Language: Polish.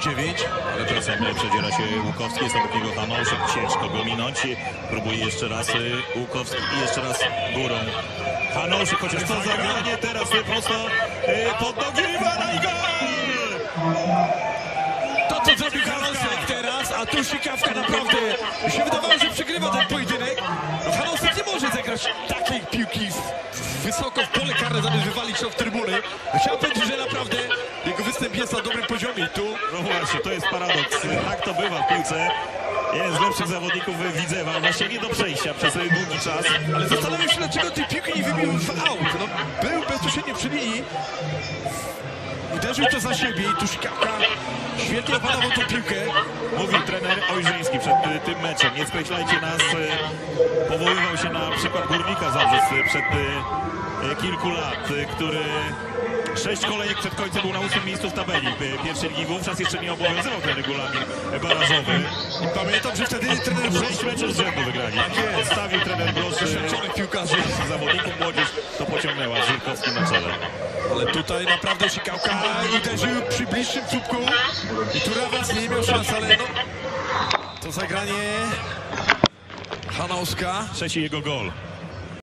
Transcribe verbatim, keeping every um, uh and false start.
dziewięć. Ale czasem przedziera się Łukowski, jest obok niego Hanouszek, ciężko go minąć. Próbuje jeszcze raz Łukowski i jeszcze raz górą. Hanouszek, chociaż to zagranie teraz prosto pod nogi rywala i gol! To co zrobił Hanouszek teraz, a tu Sikawka naprawdę mi się wydawało, że przegrywa ten pojedynek. No Hanouszek nie może zagrać takiej piłki wysoko w pole karne, zamiast wywalić ją w trybuny. Chciałem powiedzieć, że naprawdę jego występ jest na dobrym poziomie tu. No właśnie, to jest paradoks. Tak to bywa w piłce. Jeden z lepszych zawodników Widzewa, właśnie nie do przejścia przez długi czas. Ale zastanawiam się, dlaczego tej piłki nie wybił w aut. No, był bezpośrednio przy linii. Uderzył to za siebie i tu Sikawka świetnie opanował tą piłkę. Mówił trener Ojrzyński przed tym meczem. Nie skreślajcie nas. Powoływał się na przykład Górnika Zabrze przed kilku lat, który sześć kolejek przed końcem był na ósmym miejscu w tabeli pierwszej ligi. Wówczas jeszcze nie obowiązywał ten regulamin barażowy. I pamiętam, że wtedy trener Sześć meczów z rzędu wygrali. Odstawił trener Brosz doświadczonych piłkarzy. Zawodników, młodzież to pociągnęła z Żyrkowskim na czele. Ale tutaj naprawdę Sikawka uderzył przy bliższym słupku i tu Rawas nie miał szans, ale no to zagranie Hanouszka. Trzeci jego gol.